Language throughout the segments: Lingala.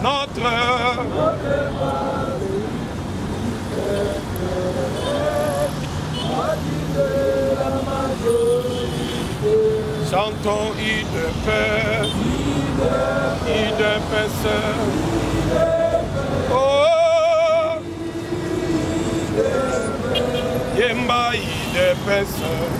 notre chantons IDPS, IDPS. Oh, Yemba IDPS.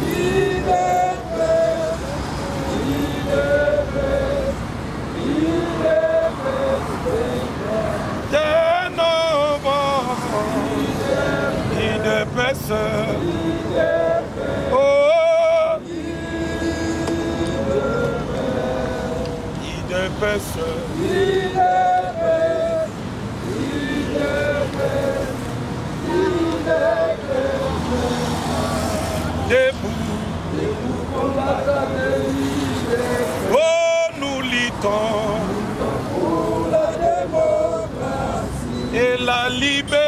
De nouveau, IDPS. Oh, IDPS. Debout, oh, nous luttons pour la démocratie et la liberté.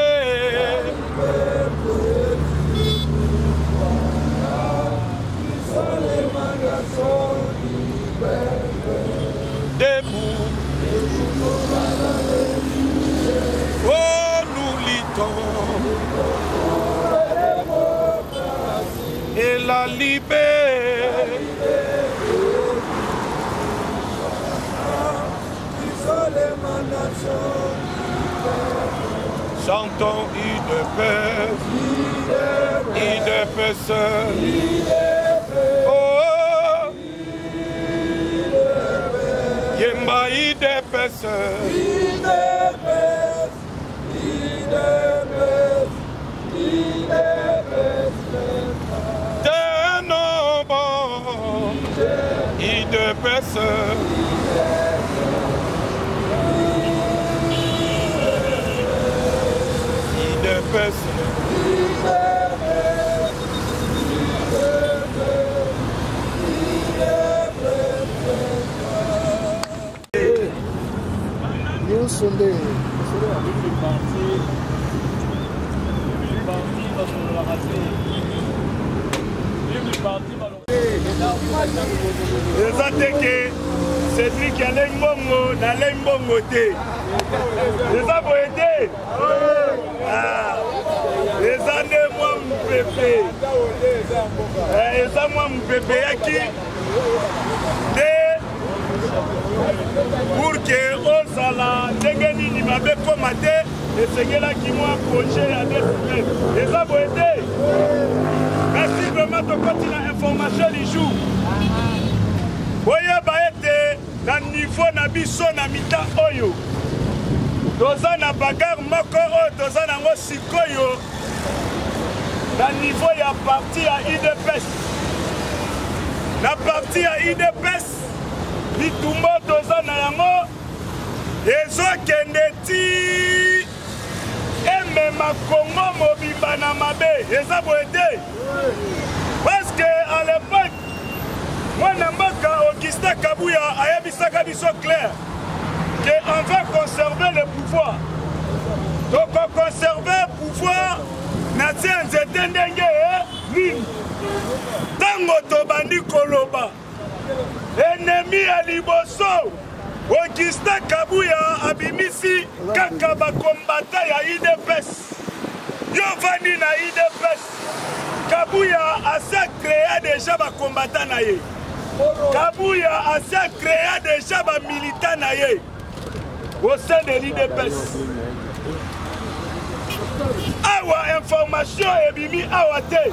Debout, oh, nous luttons et la liberté. Chantons IDPS, IDPS. Oh, Yemba IDPS. De nouveau, IDPS. IDPS. Nous sommes des Cédric Alengbongo, Nalengbongo te. Les aboyés. Les années moi mon bébé. Les années moi mon bébé qui pour que Osala Degeni ni m'avait commandé et c'est là qui m'a approché à des semaines. Les aboyés. Merci vraiment de continuer l'information du jour. Voyez, na niveau na biso na mita oyo toza na bagarre moko oyo toza nango sikoyo na niveau ya parti ya IDPS. Na parti ya IDPS bitumbo toza na yango ezokende ti emema Kongo mobimba na mabe eza boye te parce que à l'époque moi, Augustin Kabouya a dit clair qu'on va conserver le pouvoir. Donc, on conserver le pouvoir, Tango Tobandi Koloba, ennemi à Liboso, Augustin Kabouya abimisi Kakaba combattant à IDPS. Yovani na IDPS. Kabouya a créé déjà des combattants. Kabouya a créé déjà des militants au sein de l'IDPS. Awa information est bimi awate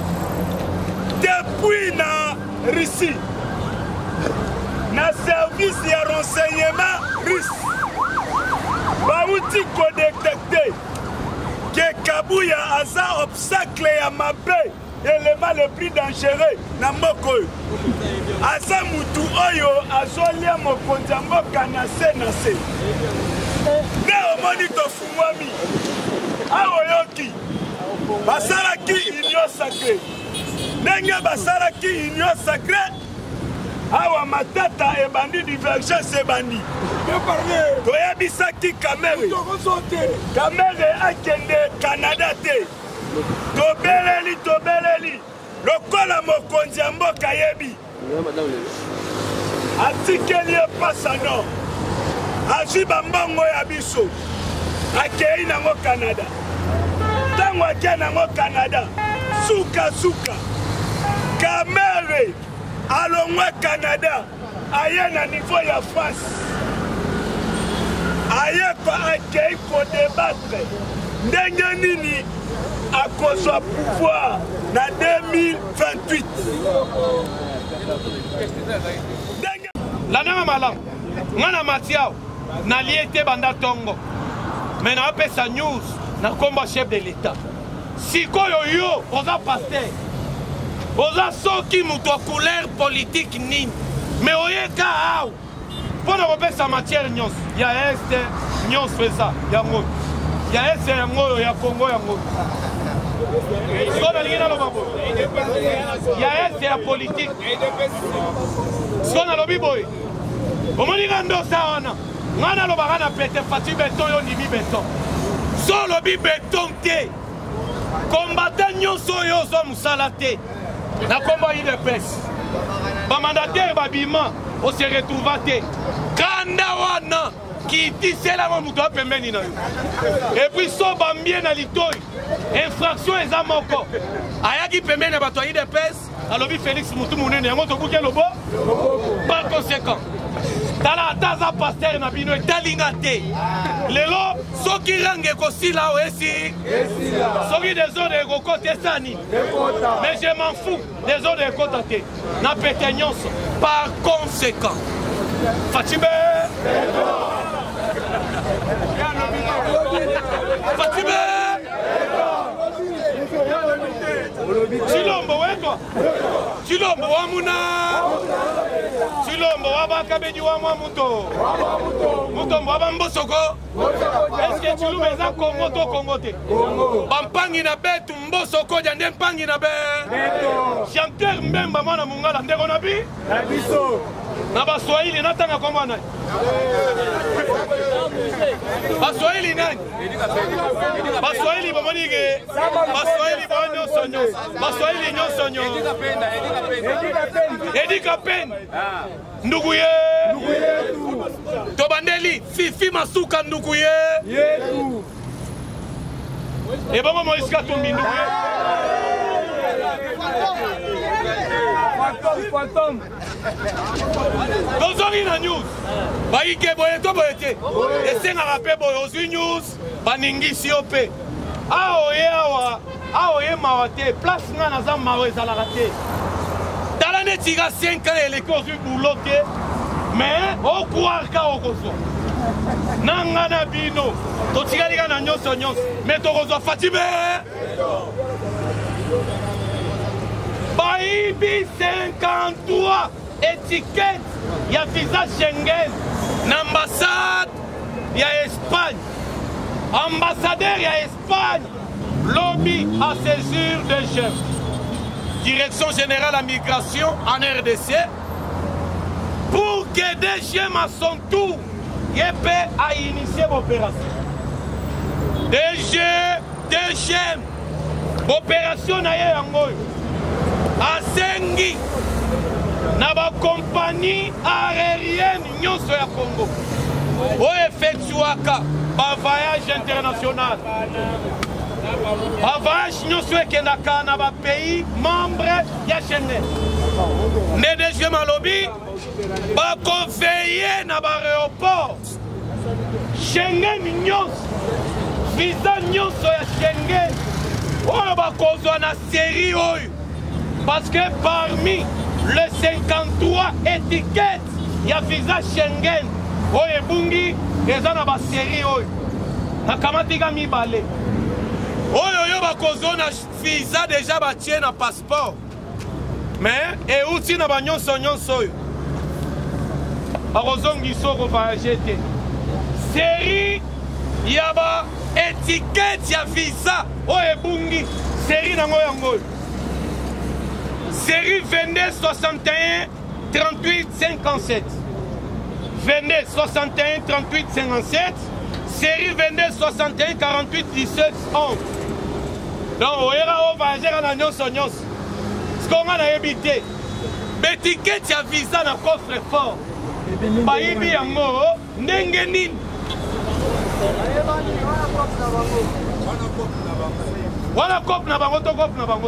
depuis na Russie, na service de renseignement russe, bauti ko détecté que Kabouya a ça obstacle à ma paix. Élément le plus dangereux na mboko asa mutu oyo azolia mokonza mboka na se ne omoni tofungwami aoyoki basalaki union sacrée ndenge basalaki union sacrée awa matata ebandi divergence ebandi toyebisaki Kamere akende Canada te tobeleli lokola mokonzi ya mboka yebi atikeli epasa no azwi bambongo ya biso akei nango Canada ntango akei nango Canada suka Kamere alongwe Canada aye na niveau ya France aye akei kodebatre ndenge nini akozwa pouvoir na 2028 lananga malamu ngana matiao na liete banda tongo mais na pesa news na komba chef de l'état sikoyo yo oza pasteur oza soki mutu couleur politique nini mais oyeka aw mpona kopesa matière nyonso ya este nyonso eza yango ya este yango ya Congo yango sikoyo nalingi naloba boye ya este ya politique sikoyo nalobi boye omoninga ndosa wana nga nalobaka na pete fati beton yo ndimi beton so olobi beton te kombata nyonso oyo ozwa mosala te na komba UDPS bamandataire babima ose retrouva te kanda wana kiitiselanga moto apembeni na yo epuis so bambie na litoi infraction eza moko ayaki pembeni na bato ya UDPS alobi Félix mutu munene yango tobuki elobo par conséquent tala ata aza pasteur na bino etalinga te lelo soki range ekosila o esi soki desordre ekokota esani mais je m'en fous desordre ekota te na pete nyonso par conséquent Fatime Chilombo wetwa Chilombo wa muna Chilombo wa bakabeji wa mwa muto Mutombo wa bambosoko Eske Chilumba eza Congo to Congo te Bampangi na betu mbosoko jande mpangi na be Chanteur mbemba mwana mungala ndeko na bi na baswahili natanga kwa mwana baswahili nani baswahili bomonike baswahili bonyo baswahili nyosonyo Edika Pen ndugu ye tobandeli fifi masuka ndugu ye ebongo Moïse Katumbi ndugu ye Fantôme tozongi na news bayike boye to boye te esengaka mpe boye ozwi news baningisi yo mpe aoye mawa te place nga naza mawa ezalaka te tala neti ka 5 ans eleki ozwi bulo te mais okwarka okozwa na nga na bino totikalika na nyonso mais tokozwa Fatime Baïbi 53 étiquettes ya visa Schengen na ambassade ya Espagne ambassadeur ya Espagne lobby à césure de chef direction générale à migration en RDC pour que DGM à son tour YP a initié l'opération DGM opération na ye yangoyo asengi na ba compagnie aérienne nyonso ya Congo o effectuaka ba voyage international ba voyage nyonso ekendaka na ba pays membre ya Schengen ne DG malobi ba conveiller na ba aéroport Schengen nyonso visa nyonso ya Schengen oyo bakozwa na série oyo parce que parmi les 53 étiquettes, il y a visa Schengen. Oye bungi, eza na ba série oyo. Na kamatika mibale. Oyo yo bakozo na visa déjà batie na passeport. Mais et outi na ba nyonso oyo. Bakozongi soko voyager te. Série ya ba étiquette ya visa oye bungi. Série nango yango. Série 22 61 38 57. 22 61 38 57. Série 22 61 48 17 11. Donc, on va gérer la nyonso. Ce qu'on a évité. Mais ticket, il y a visa dans le coffre fort. Baïbi yango. ndenge nini wana kope na bango to kope na bango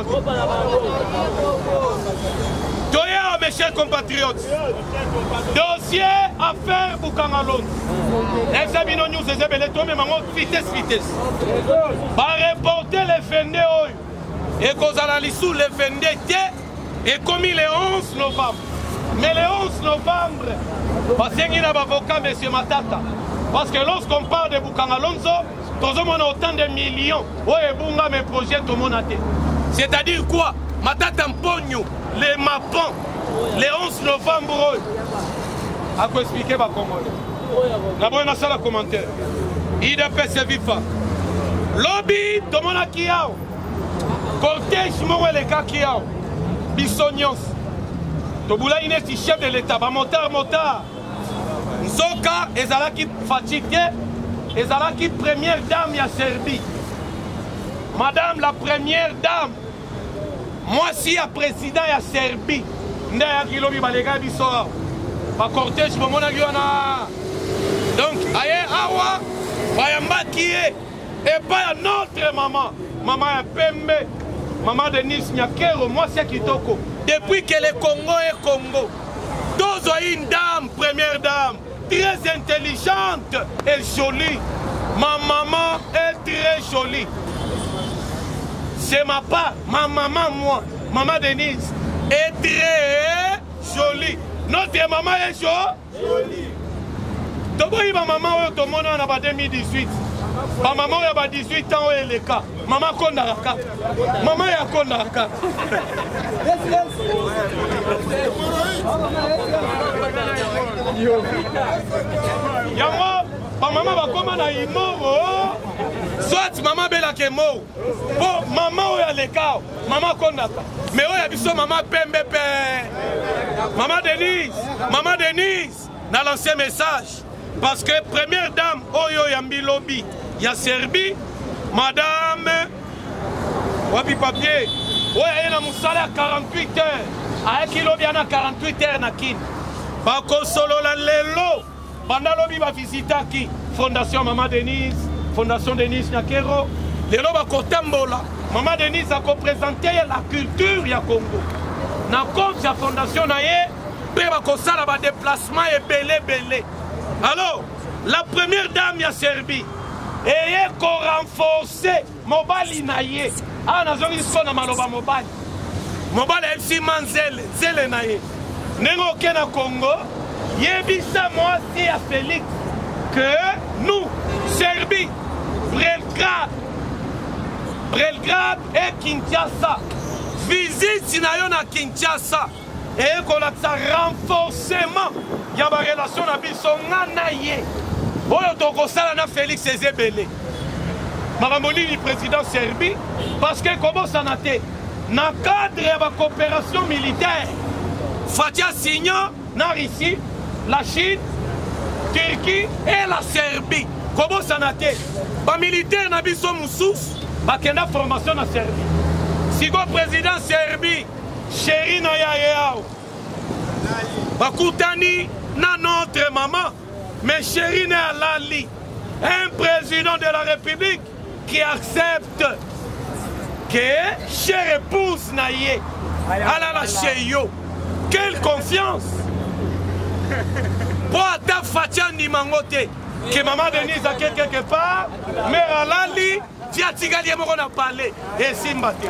toya mes chers compatriotes dossier affaire Bukangalon examino news ezebele to memango vitesse bareporter le fende oyo ekozala lisu le fende te ekomi le 11 novembre mais le 11 novembre basengi na bavocat monsieur Matata parce que lorsqu'on parle de Bukangalonzo tozomona autant de millions oyo ebunga mes projets tomona te c'est-à-dire quoi Matata Mponyo les mapons le 11 novembre oyo akoexplike bakongole naboye nasala commentaire idps vifa lobi tomonaki awa cortège moko elekaki awa biso nyonso tobulaki neti chef de l'état bamotard nzoka ezalaki fatigue te ezalaki première dame ya Serbie madame la première dame mwasi ya président ya Serbie nde ayaki lobi balega biso awa bacortège bomonaki wana donc aye awa bayambaki ye epai ya notre mama ya pembe mama Denise Nyakero mwasi ya kitoko depuis que le Congo est Congo tozwa une dame première dame très intelligente et jolie ma maman est très jolie c'est ma part ma maman moi maman Denise est très jolie notre maman est jolie toboyi ba maman oyo tomona na ba 2018 ba maman oyo ba 18 ans oyo eleka maman kondaka maman ya kondaka yango ba maman bakoma na imoro soit maman belaka mort po maman oyo aleka maman kondaka mais oyo biso maman pembe pe maman Denise na lancé message parce que première dame oyo yambi lobby ya Serbie madame wapi papier oyo aye na musala ya 48 heures ayaki lobby ana 48 heures na kini bakosolola lelo banda lobby bavisitaki fondation maman Denise fondation Denise Nyakero lelo bakotambola maman Denise akoprésente la culture ya Congo na compte ya fondation na ye mpe bakosala badéplacement ebele. Alors, la première dame ya Serbie eye korenforce mobali na ye awa nazongi so na maloba mobali ayebisi manzele na ye ndenge oke na Congo yebisa mwasi ya Félix que nous Serbie Belgrade et Kinshasa visite na yo na Kinshasa eye kolakisa renforcement ya ba relation na biso nga na ye oyo tokosala na Félix ezebele makambo nini président Serbie parce que kobosana te na cadre ya ba coopération militaire fatia signa na Russie la Chine Turquie et la Serbie kobosana te ba militaire na biso mususu bakenda formation na Serbie siko président Serbie chéri na ya yao bakutani na notre maman mais chéri na Lali un président de la République qui accepte que chère épouse na ye alala chez yo quelle confiance po ata fatia ndimango te que maman Denise a quelque part mais Lali tia tigali moko na parler et simba te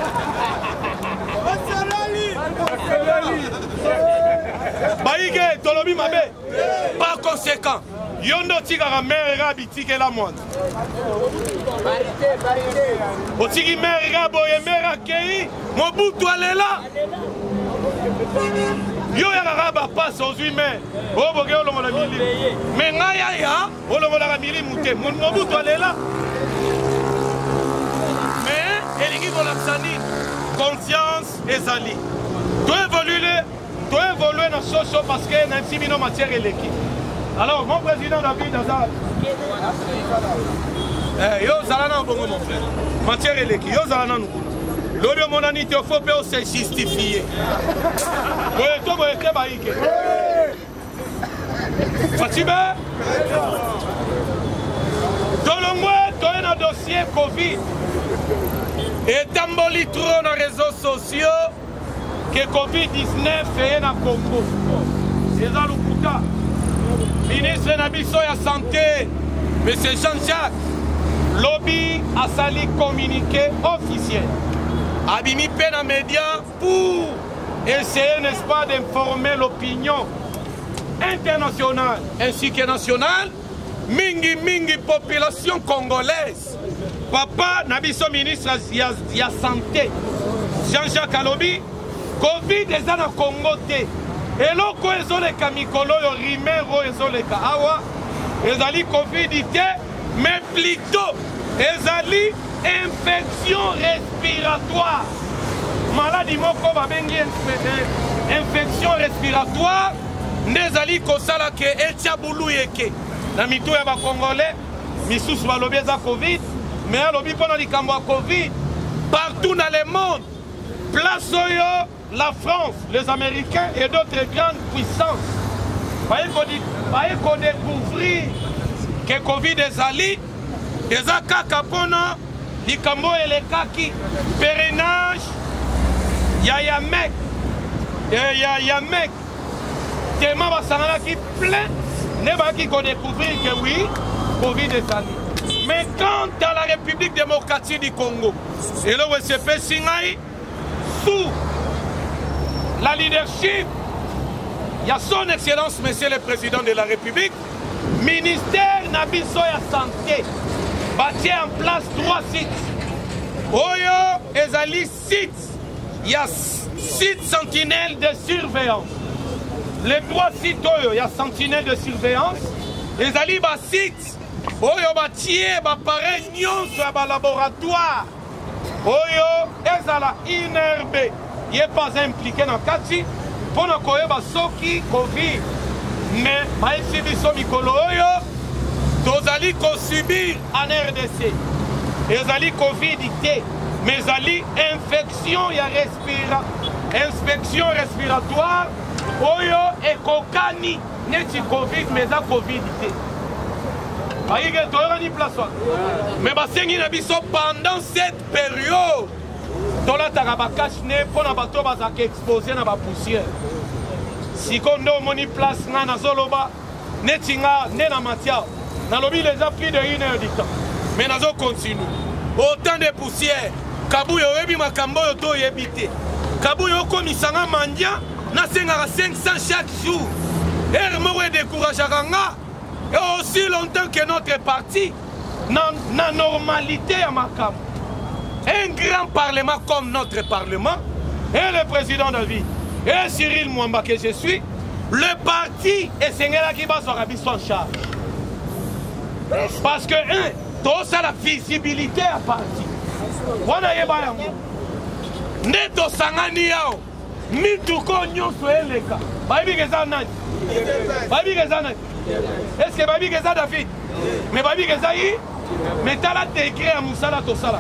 baïke tolobi mabe par conséquent yondo tikaka mère ga bitike la moine otiki mère ga boye mère akei mobutu alela yo yaka ba passe aux humains o boke olongola mili mais ngaya ya olongola mili mute mobutu alela mais elingi kolapsani confiance ezali to évoluer dans ce show parce que n'a pas mis matière et l'équipe. Alors mon président David Azar yo zalana bongo mon frère matière et l'équipe yo zalana nous l'objet mon ami te faut pas se justifier ouais to boye te baïke Fatime tolongwe toye na dossier Covid etamboli trop na réseaux sociaux que Covid-19 eye na Congo eza lukuta ministre na biso ya santé M. Jean-Jacques Lobi asali communiqué officiel abimi pe na média pour essayer, n'est-ce pas, d'informer l'opinion internationale ainsi que nationale, mingi population congolaise. Papa Nabiso ministre ya santé Jean-Jacques Alobi, Covid eza na Congo te. Eloko ezoleka mikolo yo rimero ezoleka awa ezali Covid te, mais plutôt ezali infection respiratoire. Maladie moko babengi infection respiratoire ndezali kosala ke etia bulu yeke na mitu ya ba congolais misusu balobi eza Covid mais alobi pona likambo ya Covid partout dans le monde place oyo la France, les Américains et d'autres grandes puissances baye ko découvrir que Covid ezali eza kaka pona likambo elekaki périnage ya mec tellement basangana qui plein ne ba qui découvrir que oui Covid est allé. Mais quant à la République démocratique du Congo et le WCP Singaï sous la leadership il y a son excellence monsieur le président de la République ministère nabiso ya santé bâti en place 3 sites oyo ezali sites. Il y a 6 sentinelles de surveillance. Les 3 sites, il y a sentinelles de surveillance. Les alibas sites, il y a pareil, il y a laboratoire. Il y a INRB. Il n'est pas impliqué dans le cas pour nous Soki Covid. Mais si nous sommes subir en RDC. Ils allient Covid. Mais ali infection ya inspection respiratoire oyo ekokani neti Covid mais za Covid te ayike toyoni place mais basengi na biso pendant cette période tolataka bakache ne mpona bato bazaka exposé na bapoussière sikondo omoni place nga nazoloba neti nga nde na matière nalobi déjà plus de 1 heure du temps mais nazo continue autant de poussière Kabuyo oyebi makambo yo to yebite. Kabuyo komisanga mandia na sengaka 500 chaque jour. Moko décourageaka nga. Et aussi longtemps que notre parti na normalité ya makambo. Un grand parlement comme notre parlement et le président David et Cyril Mwamba que je suis, le parti est sengela qui va sur biso en charge. Parce que tout ça la visibilité à parti. Wana yeba yango neto sangani yao mituko nyonso eleka babi keza nani est-ce que babi keza David mais babi keza yi mais tala décret à musala to sala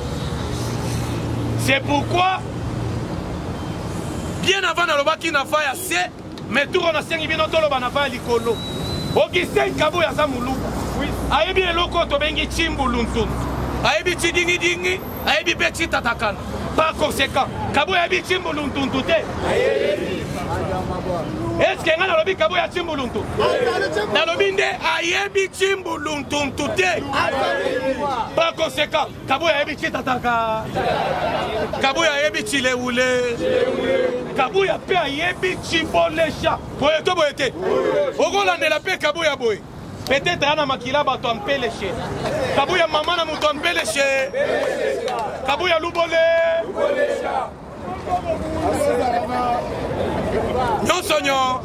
c'est pourquoi bien avant na lobaki na fa ya se mais tout on a sengi bino to loba na fa likolo okise kabo ya za muluba ayebi eloko to bengi chimbuluntu ayebi chidingi ayebi beti tatakana par conséquent kabo ayebi chimbuluntu te est-ce que nga nalobi kabo ya chimbuluntu nalobi nde ayebi chimbuluntu te par conséquent kabo ayebi chitataka kabo ayebi chileule kabo ya pe ayebi chimbolesha boye to boye te okolandela pe kabo ya boye. Peut-être Anna Makila bato ampeleche. Kabuya mama na muto ampeleche. Kabuya lubole. Non sonyo.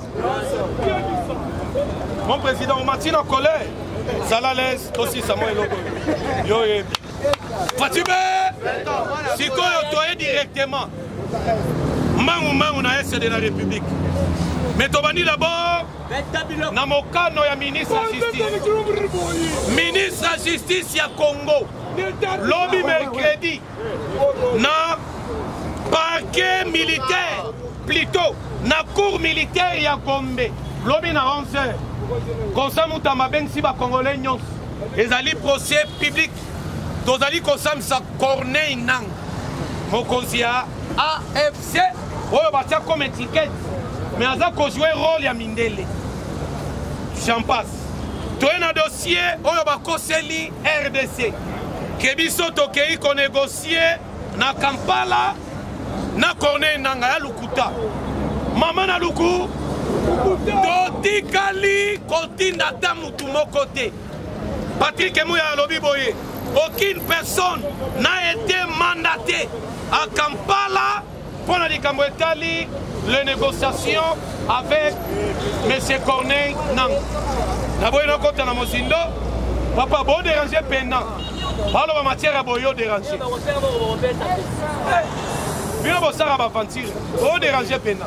Mon président on matin en colère. Ça la laisse aussi ça moi eloko. Yo ye. Fatime. Si ko yo toye directement. Mangu na est de la République. Mais Tobani d'abord, Namokano ya ministre de la Justice. Ministre de la Justice ya Congo. Lobby mercredi. Na parquet militaire. Plutôt, na cour militaire ya Gombe. Lobby na 11h. Comme ça, nous avons si les Congolais nyons. Ils allaient procès public. Ils allaient comme ça, Corneille Nang. Mokozia, AFC. Oh, bah, ça comme étiquette. Mais ils ont joué un rôle à Mindele. J'en passe. Tu as un dossier, oh, bah, Koseli, RDC. Kebiso Tokei, qu'on négocie, na Kampala, na Corneille Nang, à Lukuta. Maman na Luku. Dotikali continue mutu côté. Patrick Mouya Lobi Boye. Aucune personne n'a été mandatée à Kampala pour la les négociations avec M. Corneille Nang. Naboyena kota na Mosindo. Papa bon déranger pendant. Parle de matière à boyo déranger. Bien bon ça va avancer. Bon déranger pendant.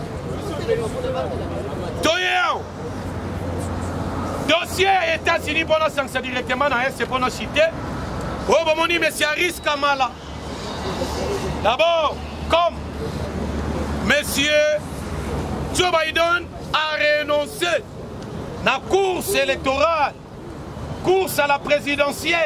Dossier États-Unis pour nous sanctionner directement dans RC pour nous citer. Oh, bon, mon mais c'est un risque à mal. D'abord, comme monsieur Joe Biden a renoncé à la course électorale, course à la présidentielle,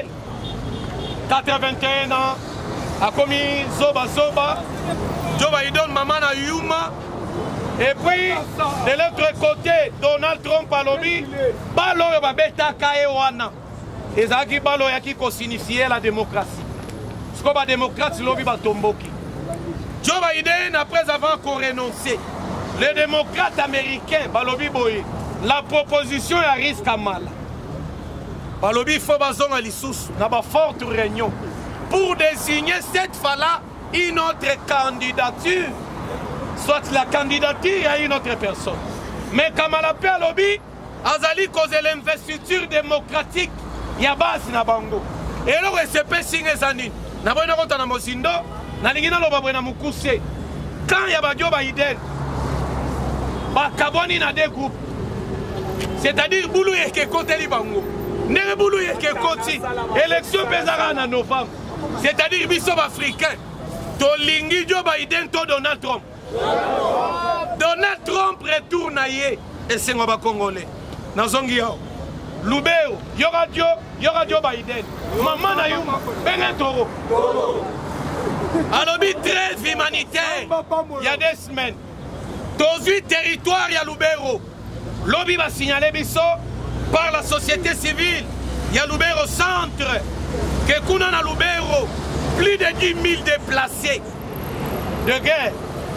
81 ans, a commis Zoba, Joe Biden, maman na Yuma. Et puis, de l'autre côté, Donald Trump a lobby, balo va beta kaewana. Et ça qui balo qui signifiait la démocratie. Parce que la démocratie lobby va tomboki. Joe Biden, après avoir renoncé, les démocrates américains, balobi boye, la proposition est à risque à mal. Balobi il faut bazon à l'issous, n'a pas forte réunion pour désigner cette fois-là une autre candidature. Soit la candidature à une autre personne. Mais comme à la paix à lobby, Azali cause l'investiture démocratique, il y a base na bango. Et alors, c'est pas signé Zani. Na bonne route na Mosindo, na lingina lo babwe na mukuse. Quand il y a Joe Biden, ba kaboni na deux groupes. C'est-à-dire boulou yeke côté li bango. Nere boulou yeke côté. Élection pesara na novembre. C'est-à-dire biso africain. To lingi Joe Biden to Donald Trump. Donald Trump retourne ailleurs et c'est un Congolais. Nazongio, Lubeo, Yora Joe Biden, Maman Nayuma, Benetoro. Alors, 13 humanitaire, il y a des semaines. 18 territoires, il y a Lubero. Lobby va signaler Bisso par la société civile. Il y a Lubero centre. Que Kounan a Lubero, plus de 10 000 déplacés de guerre.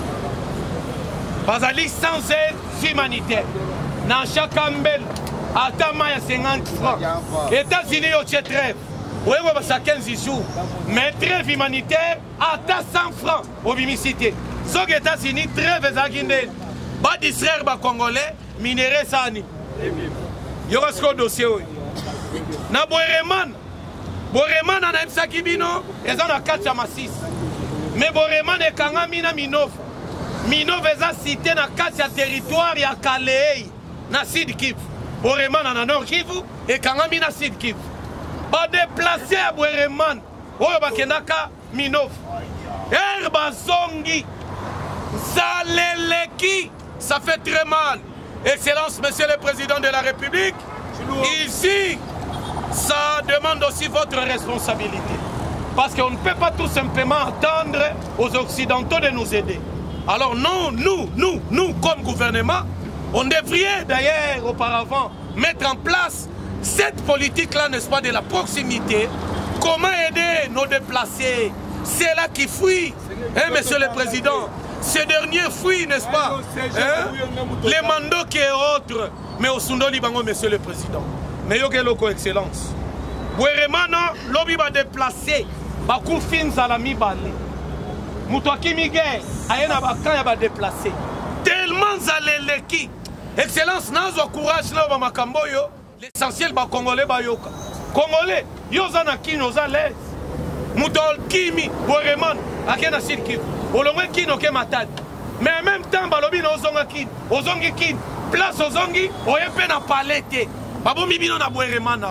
Bazali sans aide humanitaire. Dans chaque ambel, à Tama, il y a 50 francs. États-Unis, il y a trêve. Oui, ça 15 jours. Mais trêve humanitaire, à 100 francs au bimicité. Sauf que les États-Unis, trêve, Zaginde. Bas d'Israël, bas Congolais, minéré, Sani. Il y aura ce dossier. Na Boereman, Boereman, on a un sakibino, et on a 4 6. Mais Boereman est quand même Minov. Minov est cité dans 4 territoires, il y a Calais, dans Sud Kivu. Boereman dans Nord Kivu, et quand même dans Sud Kivu. Ba déplacé à Boereman, Oyo Bakenaka, Minov. Herba Zongi, Zaleleki, ça fait très mal. Excellence, Monsieur le Président de la République, ici, ça demande aussi votre responsabilité. Parce qu'on ne peut pas tout simplement attendre aux Occidentaux de nous aider. Alors non, nous, comme gouvernement, on devrait d'ailleurs auparavant mettre en place cette politique-là, n'est-ce pas, de la proximité. Comment aider nos déplacés? C'est là qui fuient, hein, Monsieur le Président. Ces derniers fuient, n'est-ce pas, hein? Les mandats qui est autres. Mais au Sundo Libango, Monsieur le Président. Mais il y a une excellence. Boeremana, l'objet va déplacer. Bakou fin salami balé. Moutouaki Miguel, Ayena Bakan va déplacer. Tellement zaleleki. Excellence, nazo courage là, Makamboyo. L'essentiel, ba Congolais, ba yoka. Congolais, yozana ki nos à l'aise. Moutol Kimi, Boereman, Akena Silki. Olongwe Kino ke matad. Mais en même temps, Balobi no zonga kin. Ozongi kin. Place ozongi, oyepe na palete. Babo mibino na Boereman.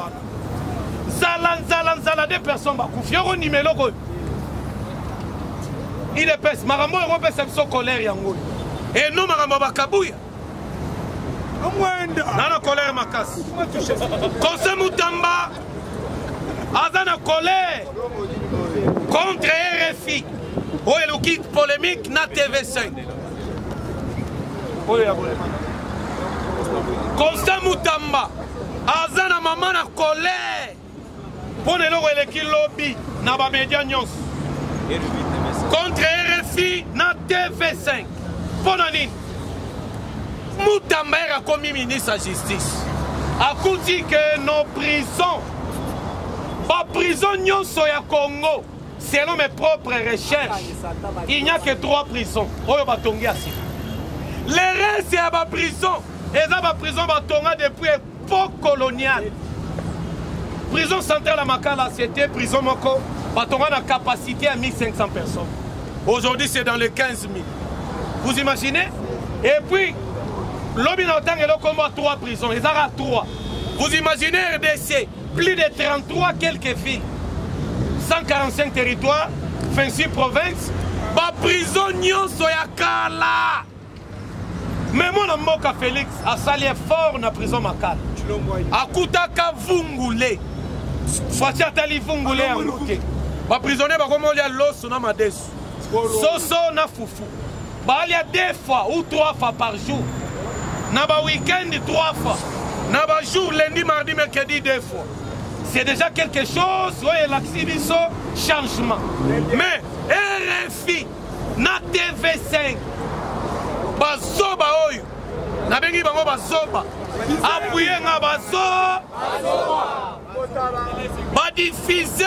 Zala, des personnes bakoufi. Yoro nimelo ko. Il est pèse. Marambo Europe c'est so colère yango. Et non Marambo bakabouya. Nana colère makasi. Conseil Moutamba azana colère contre RFI. Oh, le kick polémique na TV5. Conseil Moutamba azana maman na colère. Pour le kick lobby na ba média nyos. Contre RFI na TV5. Pour nani Moutamba a commis ministre de la Justice. A dit que nos prisons, pas prison nyonso ya Congo, selon mes propres recherches, il n'y a que 3 prisons. Les restes, c'est à ma prison. Et ça, ma prison, depuis l'époque coloniale. Prison centrale à Makala, c'était prison Moko. On a la capacité à 1500 personnes. Aujourd'hui, c'est dans les 15 000. Vous imaginez? Et puis, l'homme a 3 prisons, ils ont 3. Vous imaginez RDC, plus de 33 quelques villes, 145 territoires, 26 provinces, ma prison soyakala. Mais mon Mboka Félix a sali fort dans la prison Makala. A Koutaka Vungule. Soit Atali Vungule en route. Ma prisonnier va comme il y a l'os na madesu. Soso na fufu. Il y a 2 fois ou 3 fois par jour. Dans le week-end, 3 fois. Dans le jour, lundi, mardi, mercredi, 2 fois. C'est déjà quelque chose, oui, l'activisme, changement. Mais RFI, na TV5, bazoba oyo, na bengi bango bazoba, appuyé na bazoba, ba diffuser,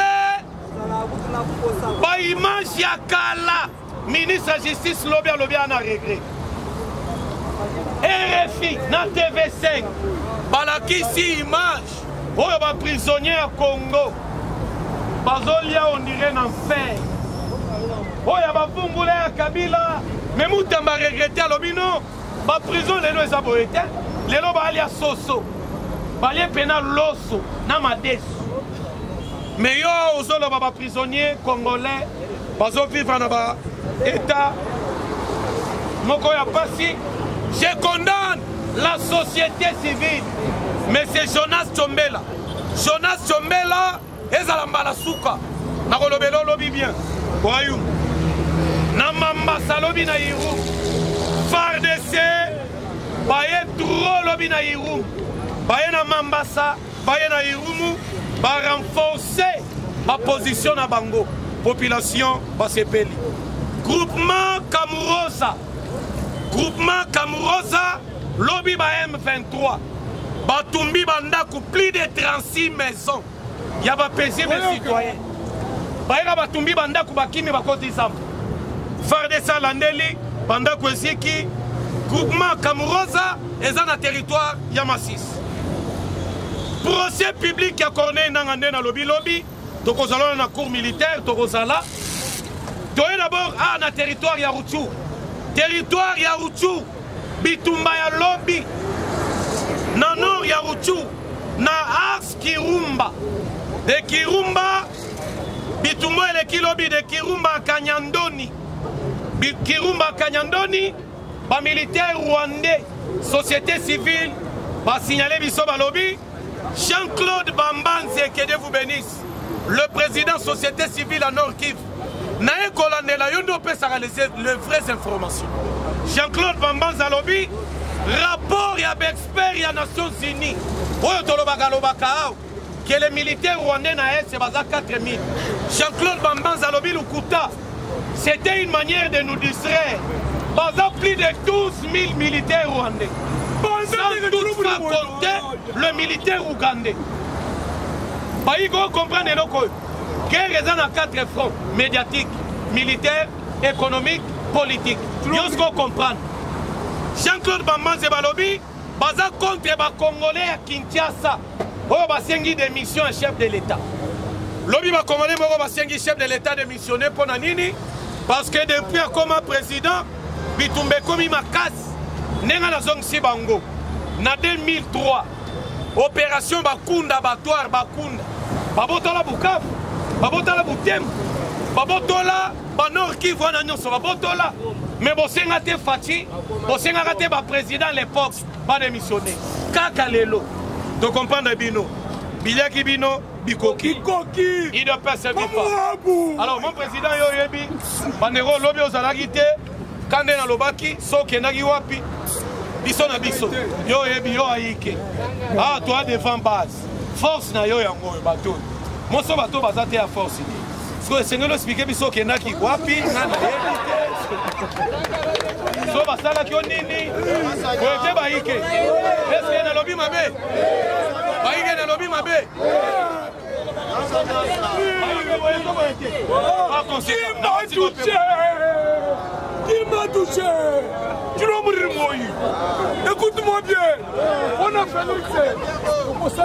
ba image ya kala, ministre de la Justice, lobby en a regret. RFI, na TV5, balakisi image, oyo ba prisonnier à Congo, bazolia on dirait en enfer. Oyo ba fungule à Kabila, mais Moutamba regretté à l'obino, ba prison lelo eza boyete, lelo ba alia soso, ba lia pena loso, na madesu. Mais yo ozolo ba prisonnier congolais, bazo vivre na ba état, moko ya pasi. Je condamne la société civile. Mais c'est Jonas Tchombela. Jonas Tchombela est à la Malasouka. Na kolobelo lobi bien. Voyou. Na mamba salobi na Iru. FARDC. Baye trop lobi na Iru. Baye na mambasa. Baye na Irumu. Ba renforcer ma position na bango. Population basepeli. Groupement Kamurosa. Groupement Kamurosa, lobby ba M23. Batumbi bandaku plus de 36 maisons. Il y a pas paisible citoyen. Baïra batumbi bandaku bakimi bakoti sam. FARDC landeli bandaku eziki. Groupement Kamurosa est dans le territoire Yamasis. Procès public qui a corné dans le lobby. Tokozala na cour militaire, Tokozala. Toye d'abord na territoire Yarouchou. Territoire Yarouchou, Bitumba ya lobby, na nord Yarouchou, na Ars Kirumba. De Kirumba, Bitumba et le Kilobi de Kirumba Kanyandoni. Kirumba Kanyandoni, ba militaire rwandais, société civile, ba signalé biso ba lobby. Jean-Claude Bambanze, que Dieu vous bénisse, le président société civile à Nord-Kivu. Nae Kolandela Yondo peut s'analyser les vraies informations. Jean-Claude Bamban Zalobi, rapport et avec expert des Nations Unies. Que les militaires rwandais nae c'est 4000. Jean-Claude Bamban Zalobi Lukuta, c'était une manière de nous distraire. Baza plus de 12 000 militaires rwandais. Sans toutefois compter le militaire ougandais. Il faut comprendre quelle raison à 4 fronts médiatiques, militaires, économiques, politiques. Nous devons comprendre. Jean-Claude Bamban Zebalobi, baza contre les Congolais à Kinshasa. Oh, basengi des missions à chef de l'État. Lobi va commander mon basengi chef de l'État de missionner pour Nanini. Parce que depuis comme président, Bitumbe Komi Makas, Nenga na zone Sibango. Na 2003, opération Bakunda, Batoire, Bakunda. Babotola Bukavu. Babotola Butembo, Babotola, Banor qui voit na nyonso, Babotola. Mais Bosenga te Fati, Bosenga te ba président à l'époque. pas démissionner. Kaka lelo. Tu comprends bino. Biliaki bino, bikoki. Il ne peut servir pas. Alors, mon président, Yoyebi, Bandero, Lobi Ozalagite, Kande na Lobaki, Soke Nagi Wapi, Biso na Biso, Yoyebi, Yo Aike. Ah, toi, devant base. Force na yo yango, bateau. Moi, ce bateau, basate à force. Parce que le Seigneur explique Biso Kenaki Wapi, Nana Yebite. So basala ki onini, Oete Baike. Est-ce qu'il y a un lobby mabe? Baike na lobby mabe. Il m'a touché. Tu l'as mourir moi. Écoute-moi bien. On a fait l'excès. On s'est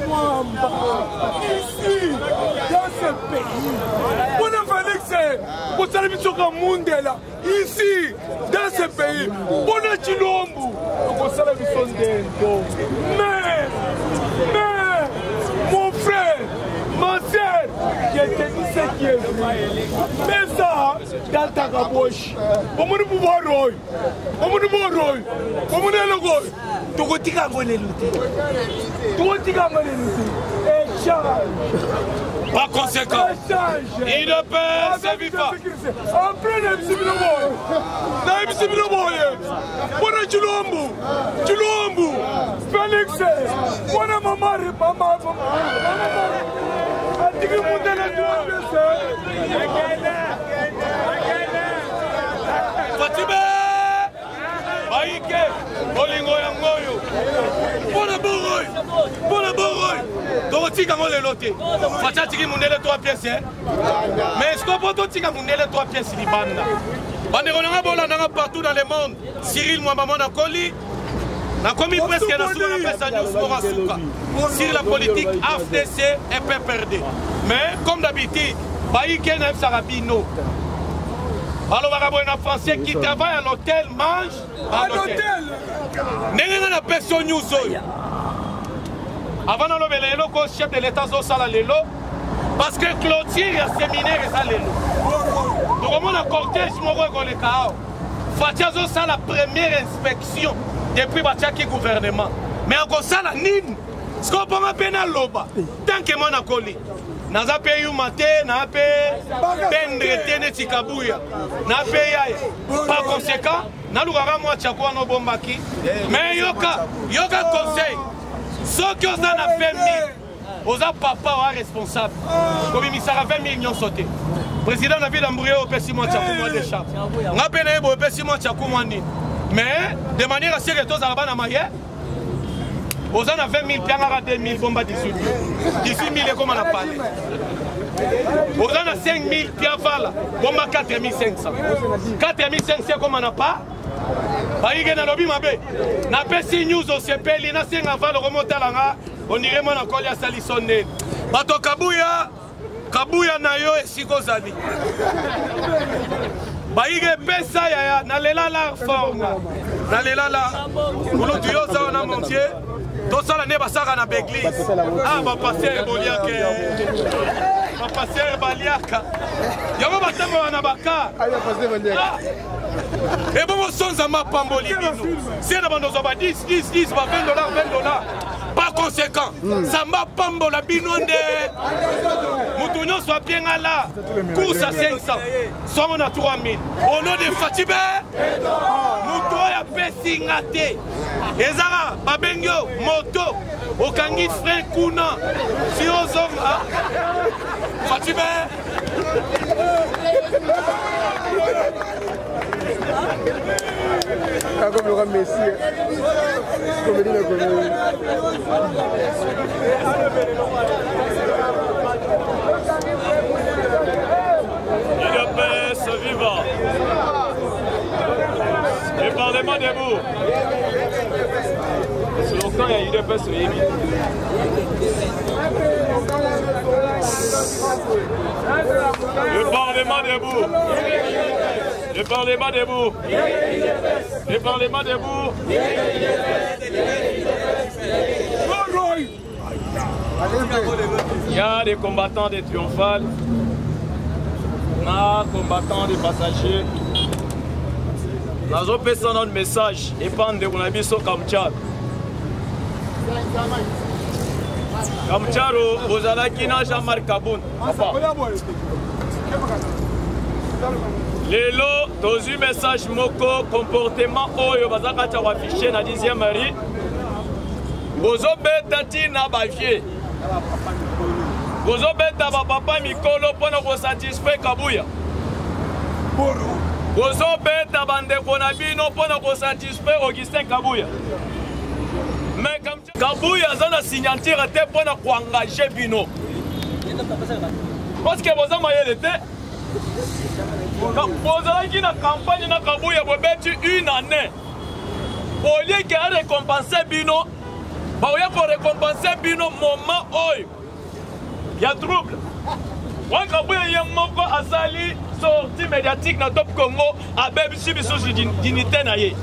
ici, dans ce pays. On a fait l'excès. On s'est mis sur le monde là. Ici, dans ce pays. On a tué l'homme. On s'est mis sur le monde. Mais, mon frère, ma soeur, qui était dit ce qui est vrai. Mais ça, dans ta caboche, on me dit pouvoir roy. On me dit pouvoir roy. On me dit le goy. Tu vas te gagner l'outil. Tu vas te gagner l'outil. Échange. Par conséquent, il ne peut servir pas. Après, il Félix, Fatime, Baïke, Bolingo Yangoyo, Bonaboroy, Doroti Gamon le loté. Fatati Mounele 3 pièces. Mais est-ce qu'on peut dire Mounele 3 pièces Libanda? Banderonanga Bolananga partout dans le monde. Cyril Mwambamon a Koli. Na commis presque na souvent la pesa news pour Asuka. Sur la politique AFDC est peu perdue. Mais comme d'habitude, Baïke n'a pas Sarabino. Alors, on Français qui travaille à l'hôtel, mange à l'hôtel. N'est-ce pas personne news. Avant de le chef de l'État, parce que clôture et séminaire, c'est l'élo. Donc, on a un cortège, Fatia ça la première inspection depuis le gouvernement. Mais encore ça, la nine. Ce qu'on peut appeler l'oba. Tant que moi, on a naza pe yu maté na pe pendre tene tikabouya na pe yaye par conséquent na lugara moi chakwa no bombaki mais yoka conseil ceux qui ont na 20 000 oza papa wa responsable comme misara 20 millions sauté président na ville ambouye au pesi moi chakwa moi de chap nga pe na ebo pesi moi chakwa moi ni mais de manière à ce que tous araba na maye aux en a 20 000 piangara 2 000 bomba 18 000 et comme on a parlé. Aux en a 5 000 piavala bomba 4 500. 4 500 comme on n'a pas. Baïge na lobby mabe. Na pesi news au CPL na senga val remonter langa. On dirait mon encore ya salisonné. Bato kabuya na yo esiko zali. Baïge pesa ya na lela la forme. Na lela la. Kulo tuyoza na montier. Tout ça, l'année, ça na l'église. Ah, ma pasteur Boliak. Ma pasteur Baliak. Y'a pas de Nabaka. Et bon, on sonne à ma pamboli. Si on a 10, 10, 10, 20 $, 20 $. Par conséquent, ça m'a pambola binonde. Moutounion soit bien à la course à 500. Sommes à 3000. Au nom de Fatibé, Moutoya Pessingate. Ezara, Babengyo, Moto, Okangi Frein Kuna, Siozonga, Fatibé. Comme le Messi, comme dit le gouvernement. UDPS vivant. Le Parlement debout. C'est longtemps il y a UDPS Yémi. Le Parlement debout. Le Parlement debout. Le Parlement debout. Il y a des combattants des triomphales, des combattants des passagers. Nous avons fait notre message et pas de Kamtchad. Kamcharo, Bozalaki na Jean-Marc Kaboun. Lelo, tozu message moko, comportement oyo, bazaka cha affiché na 10e mari. Bozo beta tina bafie. Bozo beta ba papa mikolo pona ko satisfait Kabuya. Bozo beta bande konabino pona ko satisfait Augustin Kabuya. Mais comme Kabuya zana signature te pona ko engager bino. Parce que bozo mayele te. Bozalaki na campagne na Kabuya bobeti une année. Au lieu que récompenser bino, ba oya ko récompenser bino moment oyo. Il y a trouble. Quand Kabuya yemoko asali sortie médiatique dans Top Congo a bébé biso dignité na ye.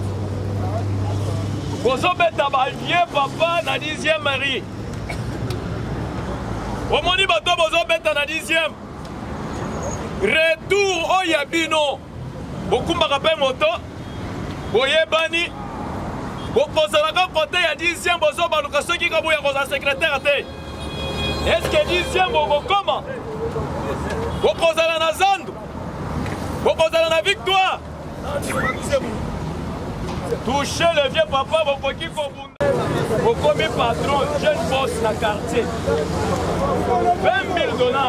Bozo beta ba vieux papa na 10e mari. Omoni bato bozo beta na 10e. Retour oya bino. Bokumba ka pe moto. Boyebani. Bokozalaka côté ya 10e bozo baluka soki Kabuya koza secrétaire te. Est-ce que 10e comment? Bokozala na Zandu. Bokozala na victoire. Toucher le vieux papa, bokoki kobunda. Bokomi patron, jeune boss na quartier. 20 000 $.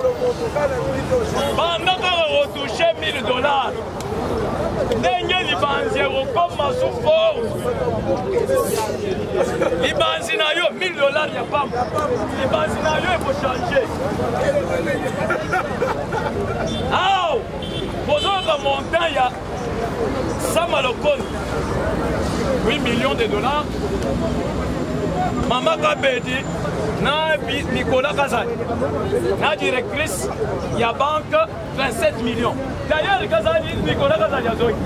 Pendant qu'on retouche 1 000 $. Ndenge libanzi okoma sous forme. Libanzi na yo 1 000 $ ya pam. Libanzi na yo il faut changer. Ah! Posons un montant il y a Samalokon 8 millions de $. Maman Kabedi na Nicolas Kazani. La directrice il y a banque 27 millions. D'ailleurs Kazani Nicolas Kazani a zoé.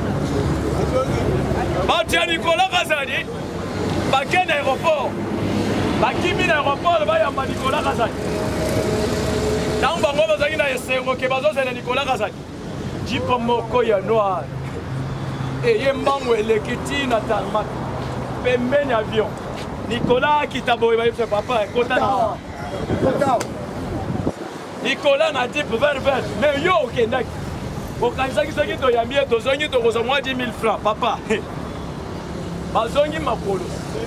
Batia Nicolas Kazani baken aéroport. Bakimi aéroport ba ya Nicolas Kazani. Dans bango bazaki na esero ke bazo zela Nicolas Kazani. Jipo moko ya noir. Et yembango elekiti na tarmac. Pembeni avion. Nicolas qui t'a beau fait papa kota na. Nicolas na type vert. Mais yo okendaki. Okanisa kisoki to yamie to zongi to kozo mwa 10 000 francs papa. Bazongi makolo.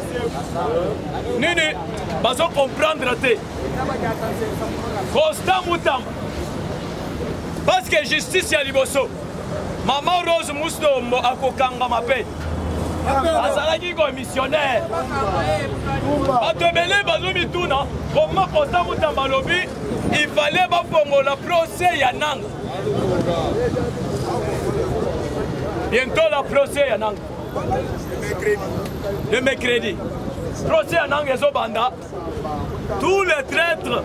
Nini bazo comprendre te. Constant Mutamba. Parce que justice ya liboso. Maman Rose Moustombo akokanga mape. Azalaki ko missionnaire. Batobele bazomi tuna. Comment Constant Mutamba lobi il fallait bafongo la procès ya nanga. Bientôt la procès ya nanga. Le mercredi. Procès ya nanga zo banda. Tous les traîtres.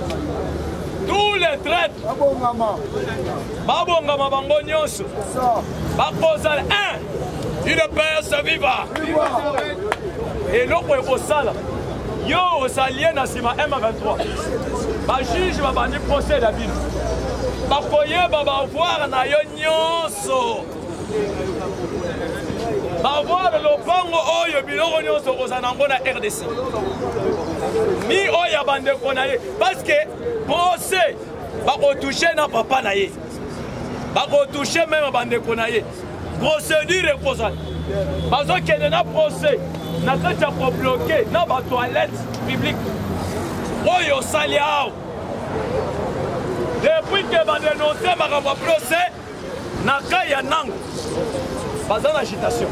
Babongama bango nyonso. Bakozala une personne vivante. Et l'autre est au sale. Yo au salien na sima M23. Ba juge ba bandi procès la ville. Ba koye ba voir na yo nyonso. Ba voir le pango oyo biloko nyonso kozanango na RDC. Mi oya bande konaye parce que procès ba toucher na papa na ye. Ba toucher même bande konaye. Procédure kozana. Bazo kende na procès na kata ko bloquer na ba toilette publique. Oyo saliao. Depuis que ba dénoncer ba procès na kaya nang. Baza na agitation.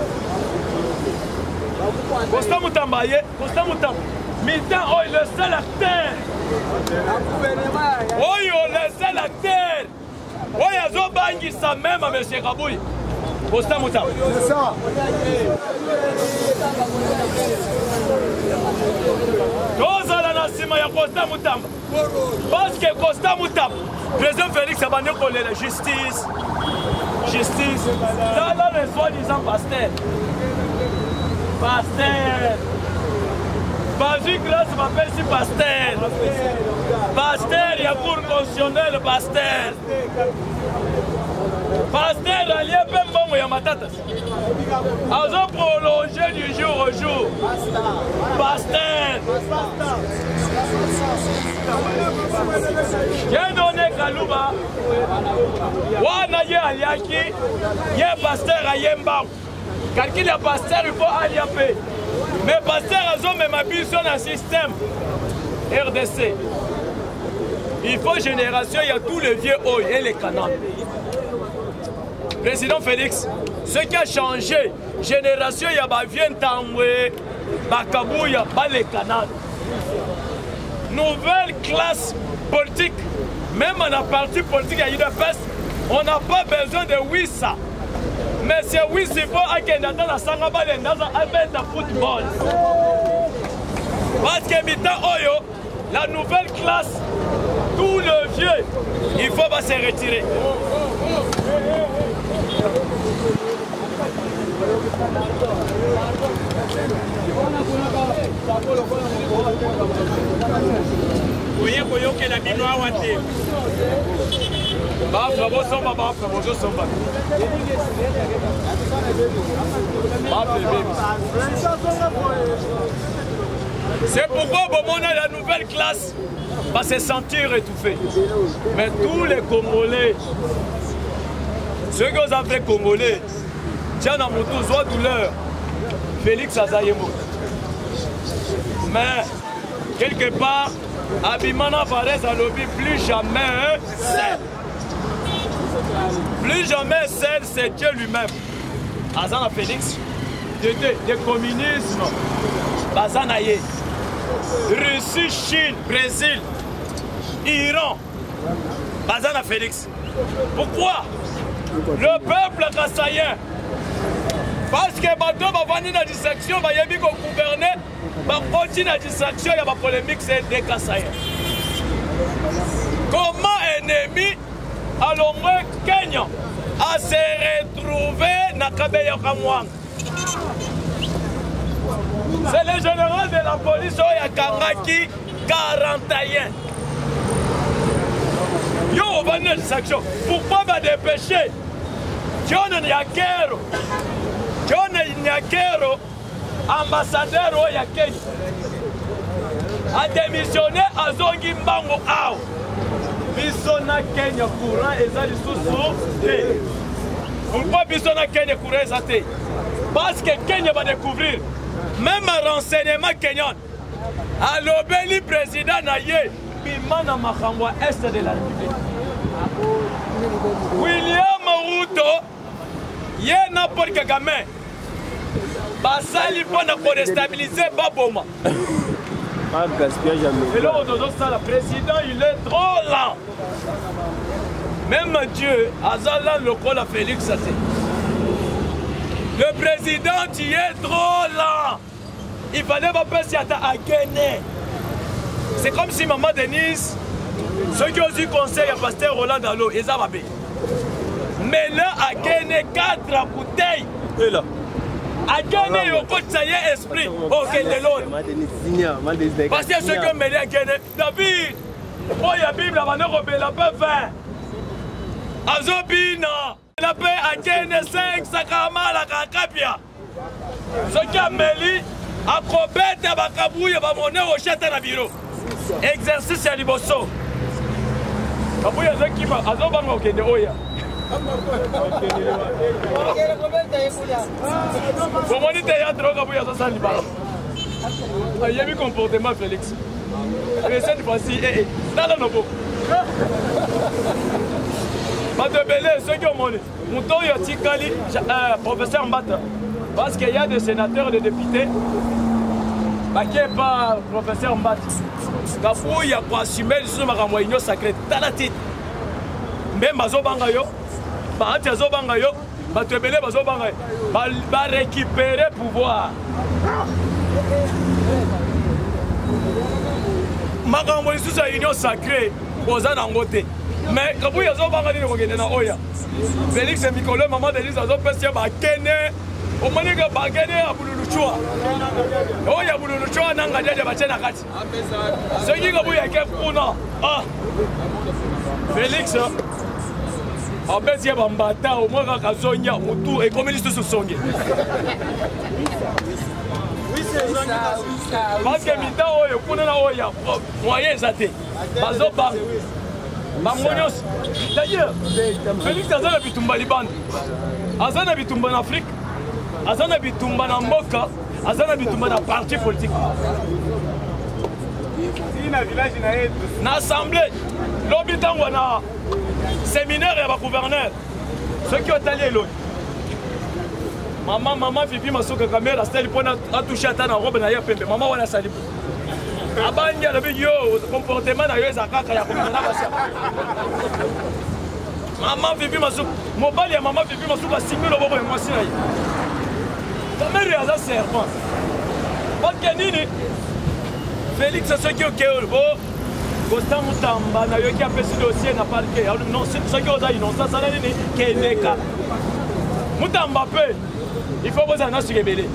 Constant Mutamba. Militant, oh, le seul acteur. Oh, le seul acteur. Oh, il y a Zobangi, ça même à M. Kabouya. Constant Mutamba. C'est ça. Tozala na sima ya Constant Mutamba. Parce que Constant Mutamba, président Félix Abandé collé la justice. Dans le soi-disant pasteur. Vas-y, grâce m'appelle si pasteur. Pasteur, il y a pour constitutionnel pasteur. Pasteur allié Pembongo ya matata. Azo prolonger du jour au jour. Pasteur. J'ai donné Kalouba. Wana ye aliaki. Ye pasteur a yemba. Calcul ya pasteur il faut aliaper. Mais pasteur azo même abus sur un système. RDC. Il faut génération, il y a tous les vieux hauts et les canons. Président Félix, ce qui a changé, génération, il y a des vieux Tamoué, Bakabou, il y a les canons. Nouvelle classe politique, même en parti politique à UDPS, on n'a pas besoin de Wissa. Mais c'est Wissa, il faut qu'il dans la Sangabale, dans un football. Parce que Mita Oyo, la nouvelle classe, tout le vieux, il faut pas se retirer. C'est pourquoi au moment de la nouvelle classe va se sentir étouffé. Mais tous les Congolais, ceux qui ont fait Congolais, tiens dans mon tour, soit douleur, Félix Azayemo. Mais, quelque part, Abimana Fares a lobby plus jamais seul. Plus jamais seul, c'est Dieu lui-même. Azana Félix, de communisme, Bazanaye. Russie, Chine, Brésil, Iran, Bazana Félix. Pourquoi? Le peuple kassaïen. Parce que bateau va venir dans la distraction, va y aller gouverner, va continuer la distraction, il y a la polémique, c'est des kassaïens. Comment ennemi à l'ombre Kenya a se retrouvé dans Kabeya Kamwang? C'est le général de la police Oya Kangaki 41. Yo, on va dans cette action. Pourquoi va dépêcher John Nyakero, ambassadeur Oya Kenya, a démissionné à Zongi Mbango Ao. Bisona Kenya courant et ça les sous-sous. Pourquoi Bisona Kenya courant et ça? Parce que Kenya va découvrir. Même un renseignement kenyan, à l'obéli président Naye, Bimana Makangwa Est de la République. William Ruto, Yé n'importe quel gamin, Basali pour déstabiliser Baboma. Et là, le président, il est trop lent. Même Dieu, Azalan le col à Félix Saté. Le président, tu es trop lent. Il fallait pas passer à gagner. C'est comme si Maman Denise, ceux qui ont eu conseil à Pasteur Roland Dalo, ils ont babé. Mais là, à gagner 4 bouteilles. Et là. À gagner, au côté, ça y est, esprit. Ok, de l'autre. Parce que ceux qui ont mêlé à gagner. David, oh, il y a Bible, la manœuvre, la paix 20. Azobina. La paix à gagner 5, Sakama, la Kakapia. Ceux qui ont mêlé, à Kobet, à Bakabou, à Bamoné, au château à bureau. Exercice à Liboso. Kabouya, ceux qui vont, Azobanga, ok, de Oya. Comment dit théâtre, Kabouya, ça s'en libère. Il y a eu comportement, Félix. Mais cette fois-ci, dans le nouveau. Madebele, ceux qui ont monné. Mouton Yotikali, professeur Mbata. Parce qu'il y a des sénateurs et des députés. Qui n'est pas professeur Mbata. Quand il y a pour assumer les sous ma réunion sacrée. Dans la tête. Même Bazo Bangayo, Bazo Bangayo, Madebele Bazo Bangayo. Va récupérer pouvoir. Ma réunion sacrée, aux Anangote. Mais quand vous avez un Oya, Félix et Mikolo, maman de l'Église, ils ont fait au moment où ils ont fait Boululuchua. Oya Boululuchua, Nanga Dia Bachenakati. Ceux qui ont fait Félix, abesi ya bambata au moins kaka zonya mutu et comme liste songe parce que mita oyo kuna na oya moyen zate bazo ba bangonyos d'ailleurs Félix azana bitumba Liban azana bitumba en Afrique azana bitumba na mboka azana bitumba na parti politique na assemblée l'habitant na séminaire ya ba gouverneur ceux qui ont allé l'autre maman Fifi Masuka caméra style pour a touché à na robe na ya pembe maman wana sali abanya le video comportement na yo ezakaka ya komona basa maman Fifi Masuka mobali ya maman Fifi Masuka simi lo bobo mwasi na ye caméra ya za serpent parce que nini Félix ceux qui ont Constant Mutamba na yoki apesi dossier na parquet non ceux qui ont innocent ça nini keneka Mutamba pe il faut que ça na sukebele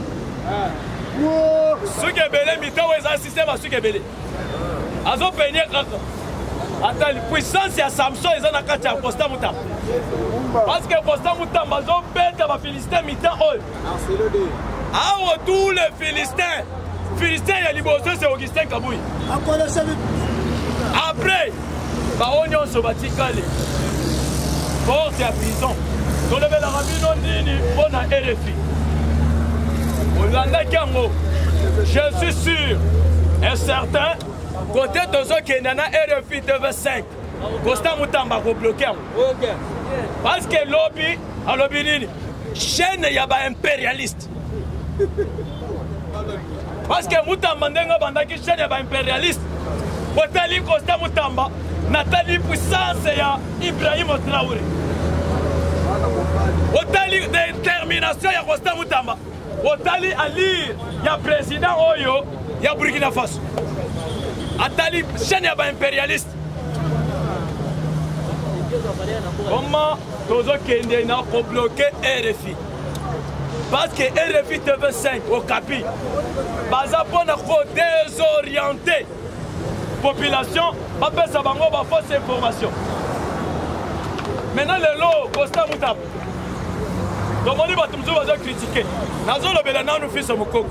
sukebele mitawe za système à sukebele azo peigner kaka atali puissance ya Samson eza na kati ya Constant Mutamba parce que Constant Mutamba zo beta ba Philistins mitan ol awo tous les Philistins ya liboso c'est Augustin Kabuyi après on nyonso batikale porte ya prison tolobelaka bino nini mpona RFI olandaki yango je suis sûr et certain côté tozokende na RFI TV5 Constant Mutamba kobloke yango parce que lobi alobi nini chaîne ya ba-impérialiste parce que Mutamba ndenge bandaki chaîne ya ba-impérialiste Otali Constant Mutamba Natali puissance ya Ibrahim Traoré Otali détermination ya Constant Mutamba Otali ali ya président oyo ya Burkina Faso Atali chaîne ya ba impérialiste comment tozo kende na ko bloquer RFI parce que RFI TV5 au Capi baza pona ko désorienter population appelle ça bango ba fausse information maintenant le lot Constant Mutamba donc on dit ba tumzo bazo critiquer nazo lobela na nous fils mukoko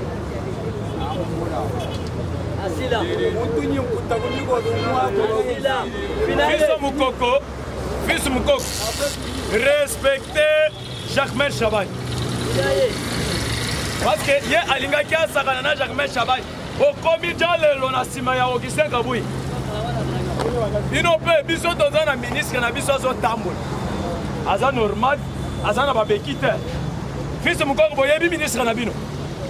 asila mutunyi mkutabuni kwa mukoko fils mukoko respectez Jacques Chaban parce que ye alingaki asakana na Jacques Chaban okomi jalelo na sima ya Augustin Kabuyi bino pe biso toza na ministre na biso azotambola aza normal aza na babeki te fils mukoko boyebi ministre na bino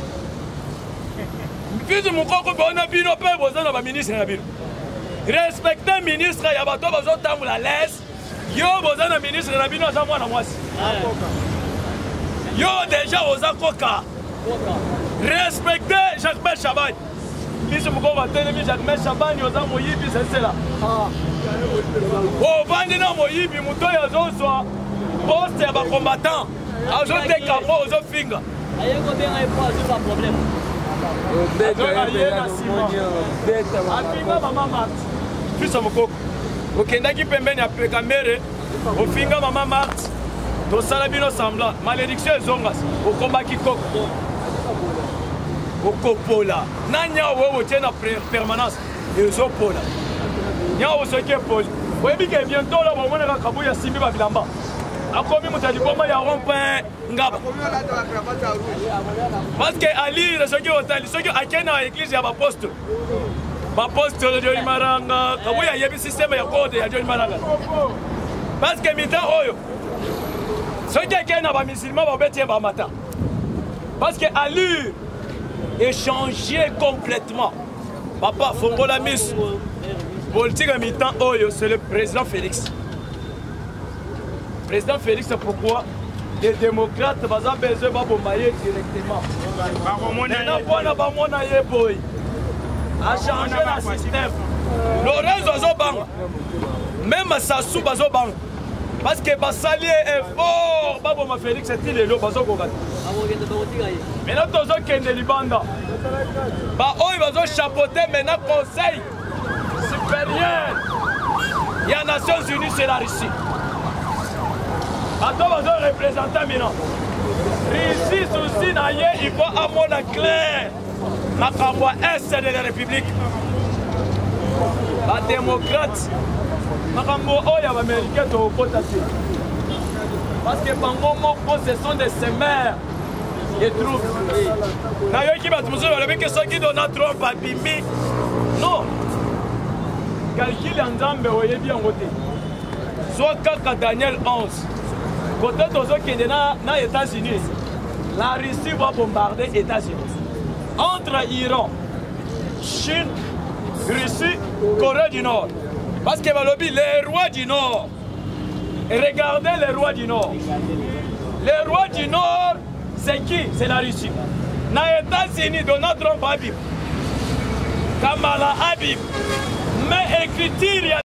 fils mukoko bona bino pe boza na baministre na bino respecte ministre ya bato bazotambola lese yo boza na ministre na bino aza mwana mwasi yo deja oza koka respecte Jacques Chaban biso mukoko batelemi Jacques Chaban oza moyibi sesela ovandi na moyibi moto oyo azozwa poste ya bacombattant azoteka mo ozofinga afinga mama Marthe biso mukoko okendaki pembeni ya kamere ofinga mama Marthe tosala bino semblant malédiction ezongasi okombaki koko okopola na nyao oyo otie na permanence ezopola nyao soki epoli oyebi ke bientôt la bomonaka Kabuyi asimbi babilamba akomi moto ya liboma ya rond-point ngaba parce que alire soki otali soki akei na église ya baposte de John Maranga Kabuyi ayebi système ya code ya John Maranga parce que mita oyo soki akei na bamisilima babeti bamata parce que allure échangé complètement papa fongola miso politique à mi-temps oyo c'est le président Félix. Président Félix, c'est pourquoi les démocrates ont besoin de bombarder directement. A changé le système. Lorenzo même Sassou Bazobang. Parce que Bassali est fort. Babo Félix est il le Bazogogan. Maintenant, tous ceux qui sont Libanda. Ils vont chapeauter maintenant Conseil supérieur. Il y a Nations Unies, c'est la Russie. Attends, on va représenter maintenant. Ici, souci, il faut avoir la clair. Ma campagne est de la République. La démocrate. Ma campagne est américaine de votation. Parce que pendant mon ce sont des semeurs et troupes. D'ailleurs, qui va te dire que ceux qui donnent Trump à Bimi. Non. Calcul en Zambie, vous voyez bien voté. Soit quand Daniel 11. Côté de ceux qui sont dans les États-Unis, la Russie va bombarder les États-Unis. Entre Iran, Chine, Russie, Corée du Nord. Parce que les rois du Nord, regardez les rois du Nord. Les rois du Nord, c'est qui? C'est la Russie. Dans les États-Unis, Donald Trump Habib, Kamala Habib, mais écriture, il y a